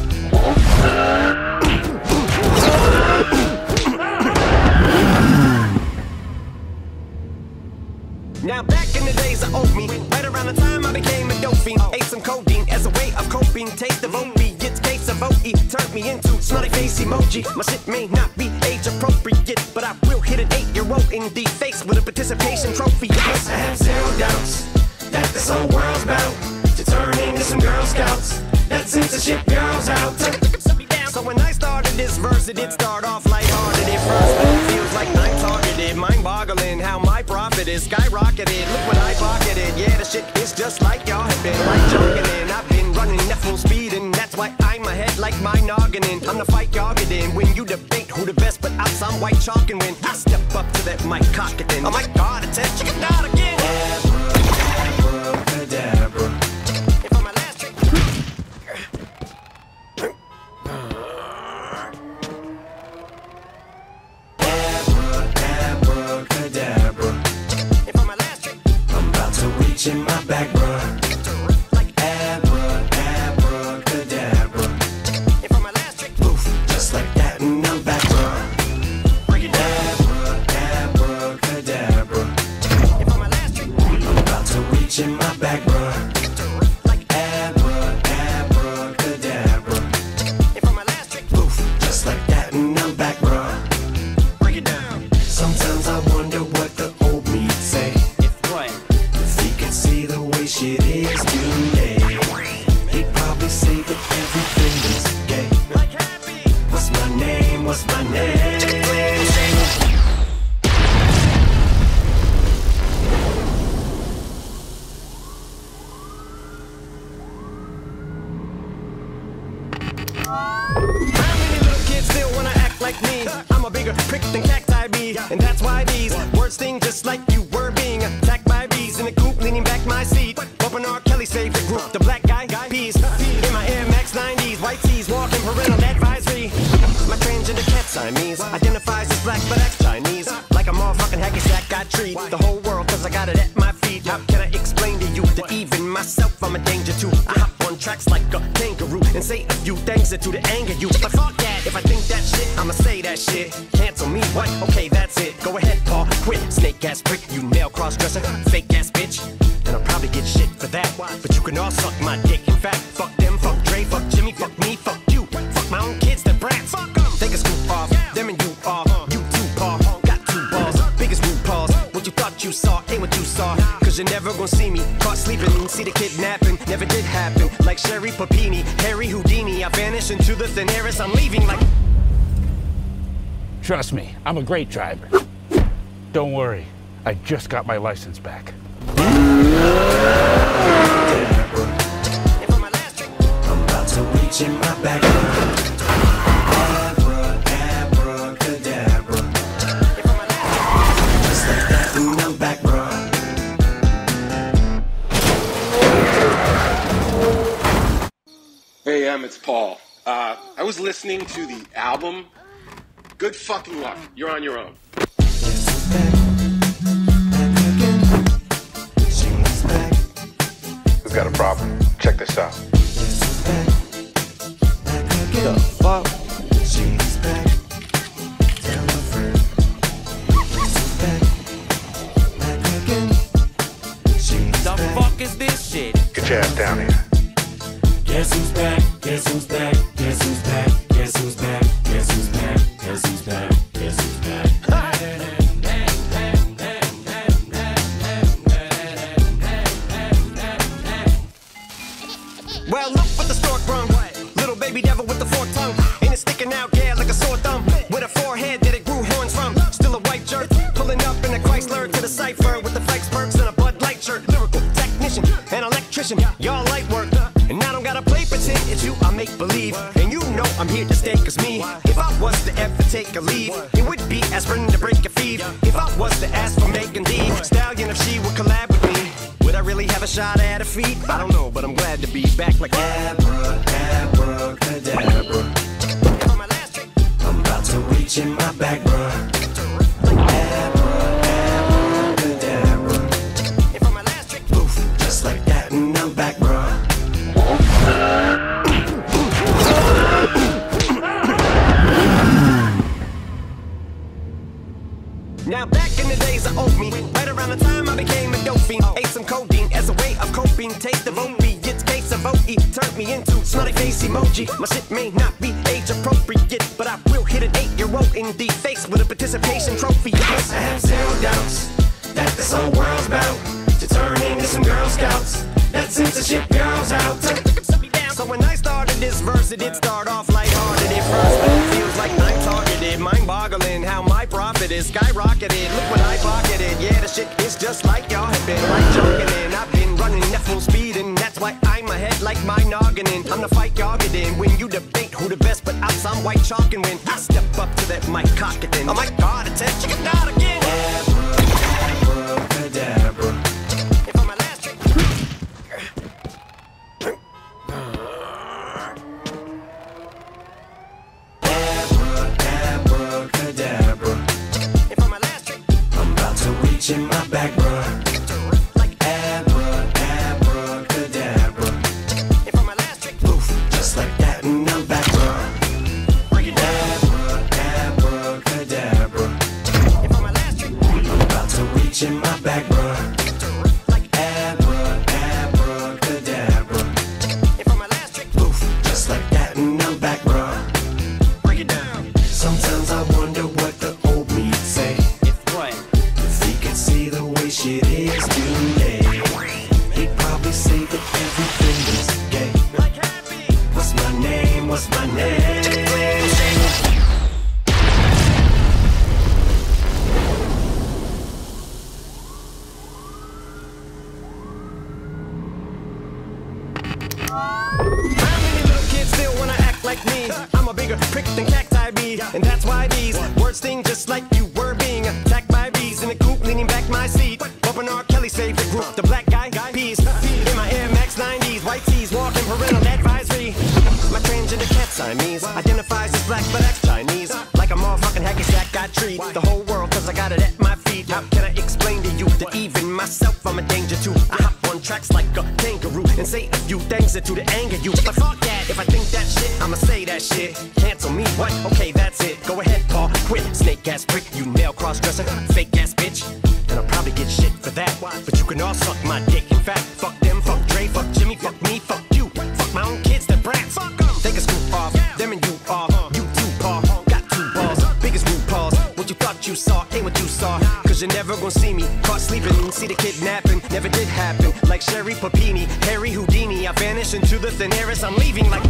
C: Now back in the days of old me, right around the time I became a dope fiend, ate some codeine as a way of coping. Taste of opiates, case of O E turned me into smiley face emoji. My shit may not be age appropriate, but I will hit an eight-year-old in the face with a participation trophy. Yes, I have zero doubts that this whole world's about to turn into some Girl Scouts that censorship girls out. So when I started this verse, it did start off lighthearted at first, but it feels like I'm targeted, mind-boggling how my profit is skyrocketed. Look what I pocketed, yeah, the shit is just like y'all have been like jogging in. I've been running at full speed, and that's why I'm ahead like my nogginin. I'm the fight y'all get in when you debate who the best, but I'm some white chalk, and when I step up to that mic, cock it then. Oh my God, it's a chicken out again. Abra, Cadabra. If on my last trick. In my back, bruh. Like Abra, Abra, Cadabra. If on my last trick, poof, just like that, and I'm back, bruh. Break it down. Abra, Abra, Cadabra. If on my last trick, I'm about to reach in my back, bruh. Like Abra, Abra, Cadabra. If on my last trick, poof, just like that, and I'm back, bruh. Break it down. Sometimes I wonder what the old me'd say. See the way shit is today, he'd probably say that everything is gay. What's my name? What's my name? How many little kids still wanna act like me? I'm a bigger prick than cacti bee, and that's why these words sting just like you were being attacked by bees in a coop, leaning back my seat, bumping R. Kelly's favorite group, the Black Guy Peas. In my Air Max nineties, white tees, walking parental advisory. My transgender cat Siamese identifies as black but acts Chinese, like a motherfucking hacky sack. I treat the whole world cause I got it at my feet. How can I explain to you that even myself I'm a danger to? I hop on tracks like a kangaroo and say a few things that to the anger you. But fuck that, if I think that shit, I'ma say that shit. Cancel me, what? Okay, that's it. Go ahead, Paul, quit. Snake ass prick, you male cross-dresser, fake ass bitch. And I'll probably get shit for that, but you can all suck my dick. In fact, fuck them, fuck Dre, fuck Jimmy, fuck me, fuck you. Fuck my own kids, they're brats. Fuck them. Take a scoop off, them and you off. You two paw, got two balls, biggest root paws. What you thought you saw ain't what you saw, cause you're never gonna see me caught sleeping. See the kidnapping, never did happen. Like Sherry Papini, Harry Houdini, I vanish into the thin air as I'm leaving like...
E: Trust me, I'm a great driver. Don't worry, I just got my license back.
C: If on my last trick, I'm about to reach in my back. Abra, Abra, Cadabra. If on my last trick, just like that, and I'm back, bruh.
A: Hey, Em, it's Paul. Uh, I was listening to the album. Good fucking luck. You're on your own.
B: Who's got a problem? Check this out.
C: The fuck? She's back. Tell a friend. She's back. Back again. She's
F: The
C: back.
F: fuck is this shit?
B: Get your ass down here.
D: Guess who's back? Guess who's back? Guess who's back? Guess who's back? Guess who's back? Guess who's back? Guess who's back?
C: Well, look what the stork brung. Little baby devil with the forked tongue. And it's sticking out, yeah, like a sore thumb. With a forehead that it grew horns from. Still a white jerk. Pulling up in a Chrysler to the cipher with the Fikes perks and a Bud Light shirt. Lyrical technician and electrician. Y'all light work. And I don't gotta play pretend. It's you I make believe. And you know I'm here to stay. Cause me, take a leave. It would be aspirin to break a feed. If I was to ask for Megan Thee Stallion, if she would collab with me, would I really have a shot at a feat? I don't know, but I'm glad to be back like Abra, Abra, Cadabra. On my last trick, I'm about to reach in my back, bruh. Abra, Abra, Cadabra. And for my last trick, poof, just like that, and I'm back, bruh. Now back in the days of old me, right around the time I became a dope fiend, ate some codeine as a way of coping. Taste of opiates, case of O E turned me into smiley face emoji. My shit may not be age appropriate, but I will hit an eight-year-old in the face with a participation trophy. Yes, I have zero doubts that this whole world's about to turn into some Girl Scouts that censorship girls out. So when I started this verse, it did start off lighthearted at first, but it feels like I'm targeted, mind-boggling how my profit is skyrocketed. Look what I pocketed, yeah, the shit is just like y'all have been like jogging in. I've been running at full speed, and that's why I'm ahead like my noggin in. I'm the fight y'all get in when you debate who the best, but I'm some white chalk, and when I step up to that mic, cock it in. Oh my God, attention, chicken out again. Abra, Abra, Cadabra. And for my last trick, in my back, bruh. Like Abra, Abra, Cadabra. And for my last trick, poof, just like that, and I'm back, bruh. Break it down. Abra, Abra, Cadabra. And for my last trick, I'm about to reach in my back, bruh. Like Abra, Abra, Cadabra. And for my last trick, poof, just like that, and I'm back, bruh. Break it down. Sometimes I wonder what the old me say. See the way shit is today, he'd probably say that everything is gay. What's my name? What's my name? How many little kids still wanna act like me? I'm a bigger prick than cacti bee, and that's why these words sting just like you were being attacked by bees in the coop, leaning back my seat, bumping R. Kelly's favorite group, the Black Guy Peas. In my Air Max nineties, white tees, walking parental advisory. My transgender cat Siamese identifies as black but acts Chinese, like a motherfucking hacky sack. I treat the whole world cause I got it at my feet. How can I explain to you that even myself I'm a danger to? I hop on tracks like a kangaroo and say a few things that do to anger you, but fuck that, if I think that shit, I'ma say that shit. Cancel me, what? Okay, that's it. Go ahead, Paul, quit. Snake ass prick, you male cross-dresser, fake ass bitch. And I'll probably get shit for that, but you can all suck my dick. In fact, fuck them, fuck Dre, fuck Jimmy, fuck me, fuck you. Fuck my own kids, they're brats. Fuck them. They can screw off, them and you off. You too, Paul, got two balls, biggest root paws. What you thought you saw ain't what you saw, cause you're never gonna see me caught sleeping. See the kidnapping, never did happen. Like Sherry Papini, Harry Houdini, I vanish into the thin air as I'm leaving like...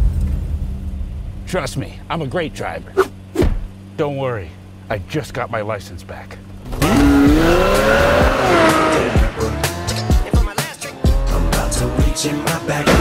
E: Trust me, I'm a great driver. Don't worry, I just got my license back.
C: And for my last trick, I'm about to reach in my back.